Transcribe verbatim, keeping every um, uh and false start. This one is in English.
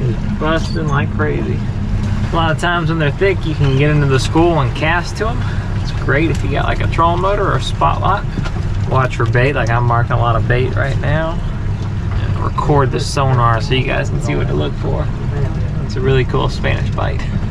busting like crazy. A lot of times when they're thick, you can get into the school and cast to them. It's great if you got like a trolling motor or a spot lock. Watch for bait, like I'm marking a lot of bait right now. And record the sonar so you guys can see what to look for. It's a really cool Spanish bite.